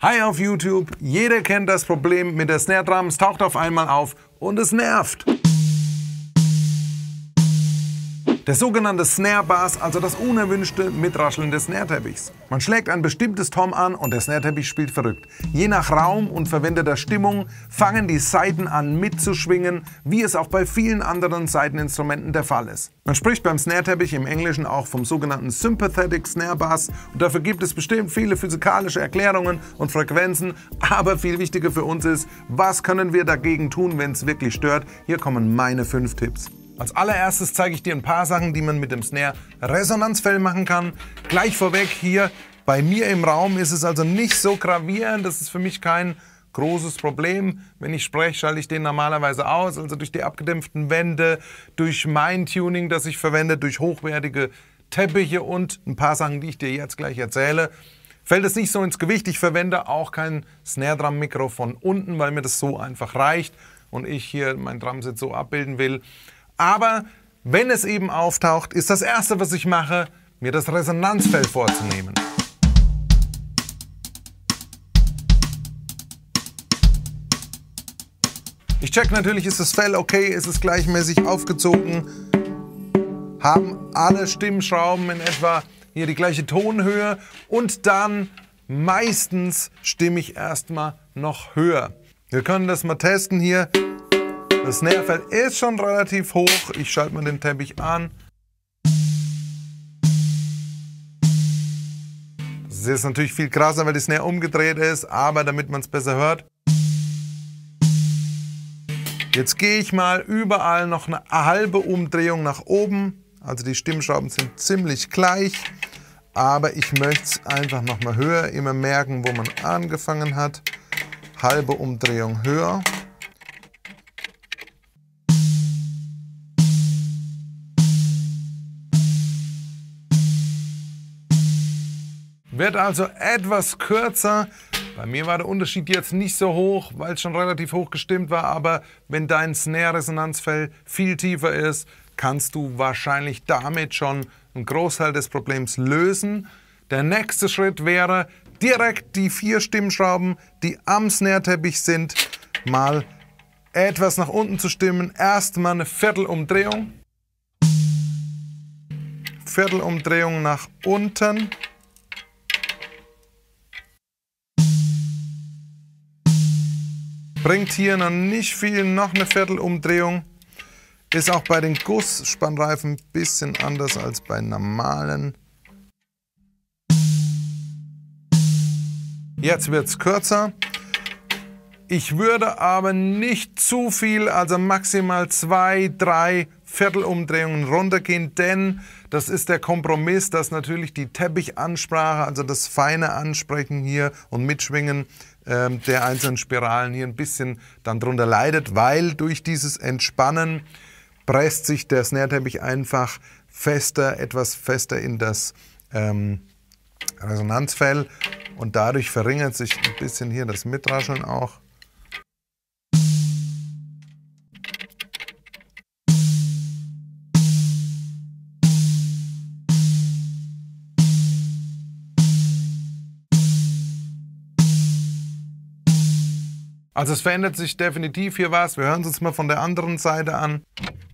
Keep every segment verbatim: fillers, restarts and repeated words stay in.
Hi auf YouTube, jeder kennt das Problem mit der Snare Drum, es taucht auf einmal auf und es nervt. Der sogenannte Snare Bass, also das unerwünschte Mitrascheln des Snare-Teppichs. Man schlägt ein bestimmtes Tom an und der Snare-Teppich spielt verrückt. Je nach Raum und verwendeter Stimmung fangen die Saiten an mitzuschwingen, wie es auch bei vielen anderen Saiteninstrumenten der Fall ist. Man spricht beim Snare-Teppich im Englischen auch vom sogenannten Sympathetic Snare Bass und dafür gibt es bestimmt viele physikalische Erklärungen und Frequenzen, aber viel wichtiger für uns ist, was können wir dagegen tun, wenn es wirklich stört? Hier kommen meine fünf Tipps. Als allererstes zeige ich dir ein paar Sachen, die man mit dem Snare Resonanzfell machen kann. Gleich vorweg hier, bei mir im Raum ist es also nicht so gravierend, das ist für mich kein großes Problem. Wenn ich spreche, schalte ich den normalerweise aus, also durch die abgedämpften Wände, durch mein Tuning, das ich verwende, durch hochwertige Teppiche und ein paar Sachen, die ich dir jetzt gleich erzähle. Fällt es nicht so ins Gewicht, ich verwende auch kein Snare Drum Mikro von unten, weil mir das so einfach reicht und ich hier mein Drumset so abbilden will. Aber wenn es eben auftaucht, ist das Erste, was ich mache, mir das Resonanzfell vorzunehmen. Ich check natürlich, ist das Fell okay, ist es gleichmäßig aufgezogen, haben alle Stimmschrauben in etwa hier die gleiche Tonhöhe und dann meistens stimme ich erstmal noch höher. Wir können das mal testen hier. Das Snarefell ist schon relativ hoch. Ich schalte mal den Teppich an. Das ist jetzt natürlich viel krasser, weil die Snare umgedreht ist, aber damit man es besser hört. Jetzt gehe ich mal überall noch eine halbe Umdrehung nach oben. Also die Stimmschrauben sind ziemlich gleich, aber ich möchte es einfach noch mal höher, immer merken, wo man angefangen hat. Halbe Umdrehung höher. Wird also etwas kürzer. Bei mir war der Unterschied jetzt nicht so hoch, weil es schon relativ hoch gestimmt war, aber wenn dein Snare-Resonanzfell viel tiefer ist, kannst du wahrscheinlich damit schon einen Großteil des Problems lösen. Der nächste Schritt wäre, direkt die vier Stimmschrauben, die am Snare-Teppich sind, mal etwas nach unten zu stimmen. Erstmal eine Viertelumdrehung. Viertelumdrehung nach unten. Bringt hier noch nicht viel, noch eine Viertelumdrehung. Ist auch bei den Gussspannreifen ein bisschen anders als bei normalen. Jetzt wird es kürzer. Ich würde aber nicht zu viel, also maximal zwei, drei Viertelumdrehungen runtergehen, denn das ist der Kompromiss, dass natürlich die Teppichansprache, also das feine Ansprechen hier und Mitschwingen ähm, der einzelnen Spiralen hier ein bisschen dann drunter leidet, weil durch dieses Entspannen presst sich der Snare-Teppich einfach fester, etwas fester in das ähm, Resonanzfell und dadurch verringert sich ein bisschen hier das Mitrascheln auch. Also es verändert sich definitiv hier was. Wir hören es uns mal von der anderen Seite an.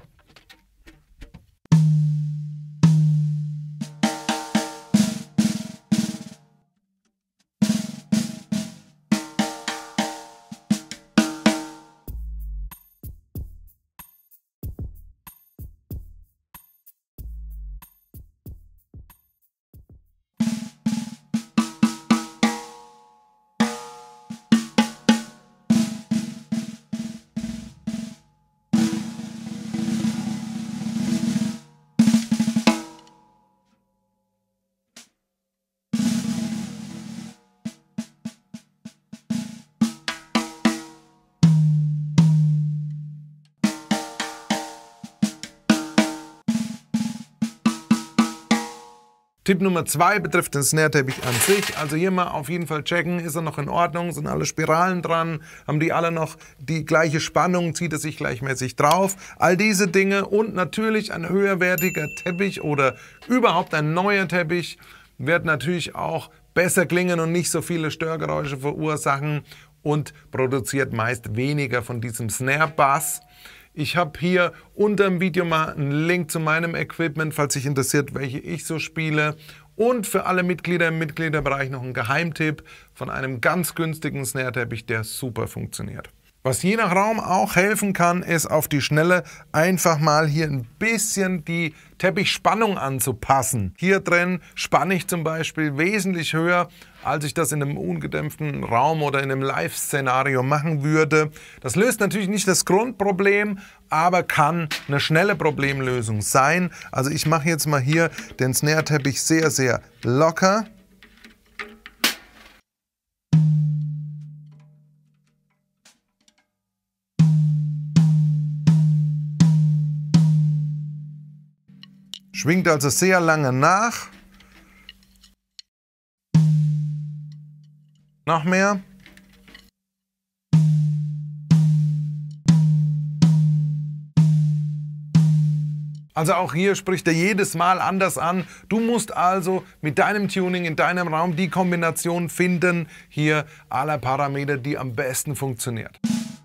Tipp Nummer zwei betrifft den Snare-Teppich an sich. Also hier mal auf jeden Fall checken, ist er noch in Ordnung, sind alle Spiralen dran, haben die alle noch die gleiche Spannung, zieht er sich gleichmäßig drauf. All diese Dinge und natürlich ein höherwertiger Teppich oder überhaupt ein neuer Teppich wird natürlich auch besser klingen und nicht so viele Störgeräusche verursachen und produziert meist weniger von diesem Snare-Bass. Ich habe hier unter dem Video mal einen Link zu meinem Equipment, falls dich interessiert, welche ich so spiele. Und für alle Mitglieder im Mitgliederbereich noch ein Geheimtipp von einem ganz günstigen Snare-Teppich, der super funktioniert. Was je nach Raum auch helfen kann, ist auf die Schnelle einfach mal hier ein bisschen die Teppichspannung anzupassen. Hier drin spanne ich zum Beispiel wesentlich höher, als ich das in einem ungedämpften Raum oder in einem Live-Szenario machen würde. Das löst natürlich nicht das Grundproblem, aber kann eine schnelle Problemlösung sein. Also ich mache jetzt mal hier den Snare-Teppich sehr, sehr locker. Schwingt also sehr lange nach. Noch mehr. Also auch hier spricht er jedes Mal anders an. Du musst also mit deinem Tuning in deinem Raum die Kombination finden, hier aller Parameter, die am besten funktioniert.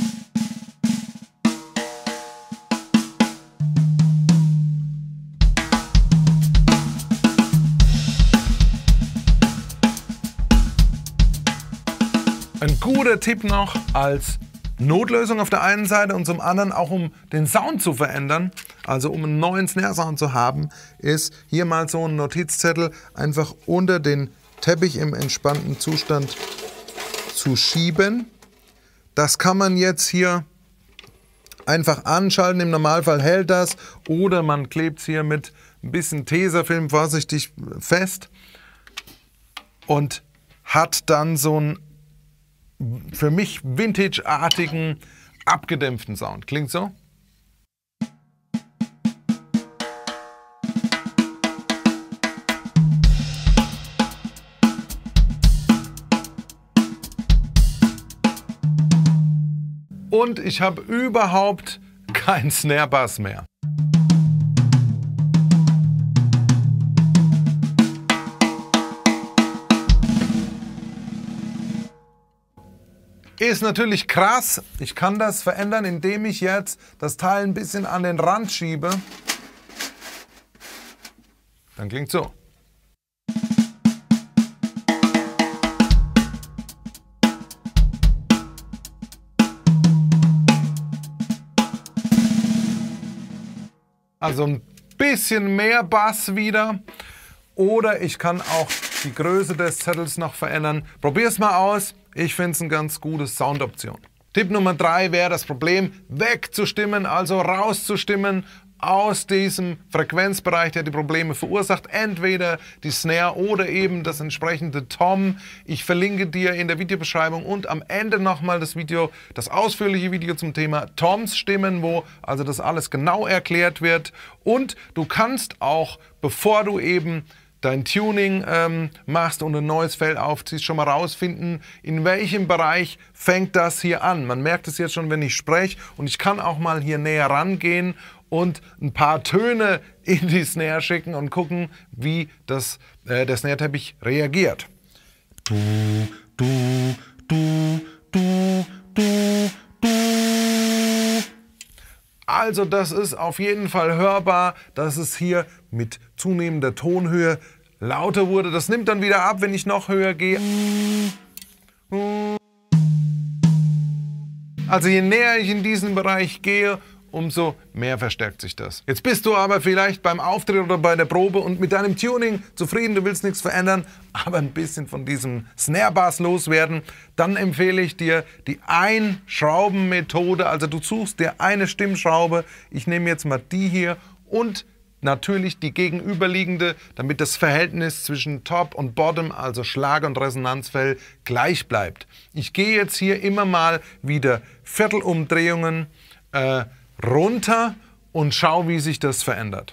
Ein guter Tipp noch als Notlösung auf der einen Seite und zum anderen auch um den Sound zu verändern, also um einen neuen Snare-Sound zu haben, ist hier mal so ein Notizzettel einfach unter den Teppich im entspannten Zustand zu schieben. Das kann man jetzt hier einfach anschalten, im Normalfall hält das, oder man klebt es hier mit ein bisschen Tesafilm vorsichtig fest und hat dann so einen für mich vintage-artigen, abgedämpften Sound. Klingt so? Und ich habe überhaupt keinen Snare-Bass mehr. Ist natürlich krass. Ich kann das verändern, indem ich jetzt das Teil ein bisschen an den Rand schiebe. Dann klingt so. Also ein bisschen mehr Bass wieder. Oder ich kann auch die Größe des Zettels noch verändern. Probier es mal aus. Ich finde es eine ganz gute Soundoption. Tipp Nummer drei wäre das Problem wegzustimmen, also rauszustimmen aus diesem Frequenzbereich, der die Probleme verursacht. Entweder die Snare oder eben das entsprechende Tom. Ich verlinke dir in der Videobeschreibung und am Ende nochmal das Video, das ausführliche Video zum Thema Toms Stimmen, wo also das alles genau erklärt wird. Und du kannst auch, bevor du eben dein Tuning ähm, machst und ein neues Fell aufziehst, schon mal rausfinden, in welchem Bereich fängt das hier an. Man merkt es jetzt schon, wenn ich spreche, und ich kann auch mal hier näher rangehen und ein paar Töne in die Snare schicken und gucken, wie das, äh, der Snare-Teppich reagiert. Du, du, du, du, du, du. Also das ist auf jeden Fall hörbar, dass es hier mit zunehmender Tonhöhe lauter wurde. Das nimmt dann wieder ab, wenn ich noch höher gehe. Also je näher ich in diesen Bereich gehe, umso mehr verstärkt sich das. Jetzt bist du aber vielleicht beim Auftritt oder bei der Probe und mit deinem Tuning zufrieden, du willst nichts verändern, aber ein bisschen von diesem Snare-Bass loswerden. Dann empfehle ich dir die Einschrauben-Methode. Also du suchst dir eine Stimmschraube. Ich nehme jetzt mal die hier und natürlich die gegenüberliegende, damit das Verhältnis zwischen Top und Bottom, also Schlag- und Resonanzfell, gleich bleibt. Ich gehe jetzt hier immer mal wieder Viertelumdrehungen äh, runter und schau, wie sich das verändert.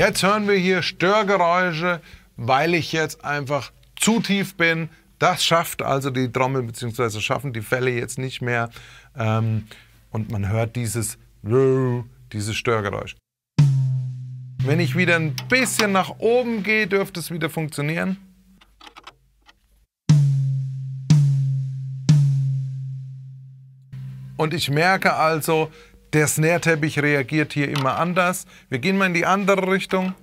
Jetzt hören wir hier Störgeräusche, weil ich jetzt einfach zu tief bin. Das schafft also die Trommel, beziehungsweise schaffen die Felle jetzt nicht mehr. Ähm, und man hört dieses, dieses Störgeräusch. Wenn ich wieder ein bisschen nach oben gehe, dürfte es wieder funktionieren. Und ich merke also, der Snare-Teppich reagiert hier immer anders. Wir gehen mal in die andere Richtung.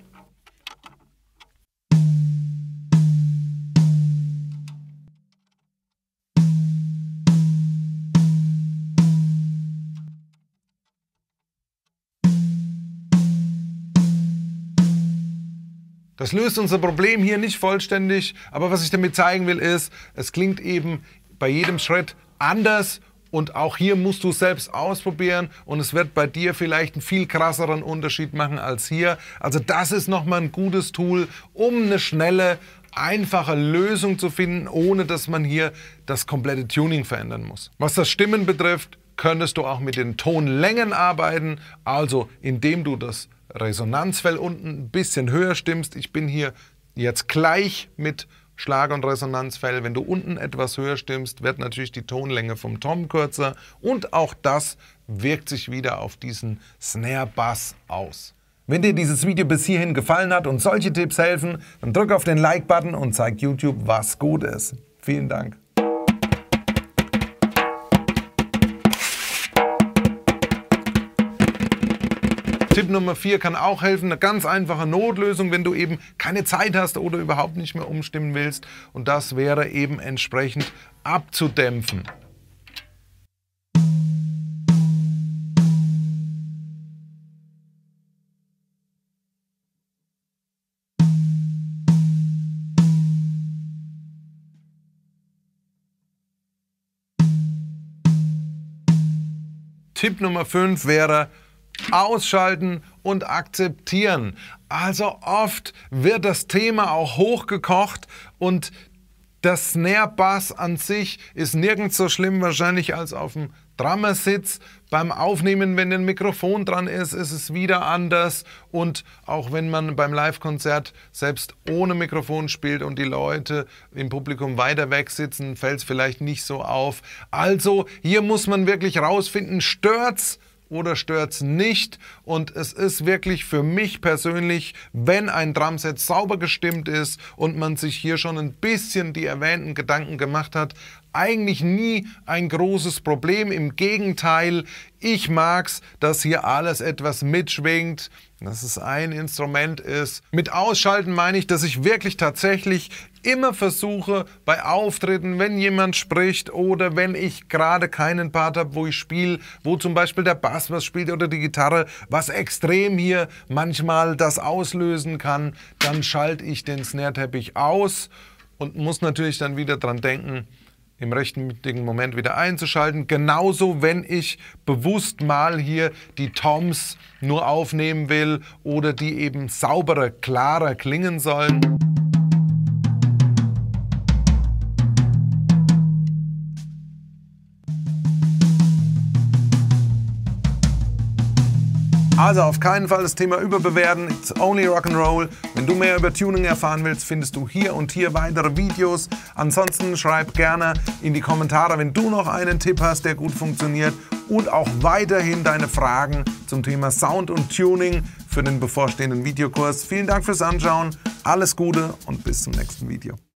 Das löst unser Problem hier nicht vollständig, aber was ich damit zeigen will ist, es klingt eben bei jedem Schritt anders und auch hier musst du es selbst ausprobieren und es wird bei dir vielleicht einen viel krasseren Unterschied machen als hier. Also das ist nochmal ein gutes Tool, um eine schnelle, einfache Lösung zu finden, ohne dass man hier das komplette Tuning verändern muss. Was das Stimmen betrifft, könntest du auch mit den Tonlängen arbeiten, also indem du das Resonanzfell unten ein bisschen höher stimmst. Ich bin hier jetzt gleich mit Schlag- und Resonanzfell. Wenn du unten etwas höher stimmst, wird natürlich die Tonlänge vom Tom kürzer und auch das wirkt sich wieder auf diesen Snare-Bass aus. Wenn dir dieses Video bis hierhin gefallen hat und solche Tipps helfen, dann drück auf den Like-Button und zeig YouTube, was gut ist. Vielen Dank. Tipp Nummer vier kann auch helfen, eine ganz einfache Notlösung, wenn du eben keine Zeit hast oder überhaupt nicht mehr umstimmen willst. Und das wäre eben entsprechend abzudämpfen. Tipp Nummer fünf wäre ausschalten und akzeptieren. Also oft wird das Thema auch hochgekocht und das Snare-Bass an sich ist nirgends so schlimm wahrscheinlich als auf dem Drummersitz. Beim Aufnehmen, wenn ein Mikrofon dran ist, ist es wieder anders. Und auch wenn man beim Live-Konzert selbst ohne Mikrofon spielt und die Leute im Publikum weiter weg sitzen, fällt es vielleicht nicht so auf. Also hier muss man wirklich rausfinden, stört's oder stört es nicht. Und es ist wirklich für mich persönlich, wenn ein Drumset sauber gestimmt ist und man sich hier schon ein bisschen die erwähnten Gedanken gemacht hat, eigentlich nie ein großes Problem. Im Gegenteil, ich mag's, dass hier alles etwas mitschwingt, dass es ein Instrument ist. Mit Ausschalten meine ich, dass ich wirklich tatsächlich immer versuche, bei Auftritten, wenn jemand spricht oder wenn ich gerade keinen Part habe, wo ich spiele, wo zum Beispiel der Bass was spielt oder die Gitarre, was extrem hier manchmal das auslösen kann, dann schalte ich den Snare-Teppich aus und muss natürlich dann wieder dran denken, im richtigen Moment wieder einzuschalten. Genauso, wenn ich bewusst mal hier die Toms nur aufnehmen will oder die eben sauberer, klarer klingen sollen. Also auf keinen Fall das Thema überbewerten, it's only Rock'n'Roll. Wenn du mehr über Tuning erfahren willst, findest du hier und hier weitere Videos. Ansonsten schreib gerne in die Kommentare, wenn du noch einen Tipp hast, der gut funktioniert. Und auch weiterhin deine Fragen zum Thema Sound und Tuning für den bevorstehenden Videokurs. Vielen Dank fürs Anschauen, alles Gute und bis zum nächsten Video.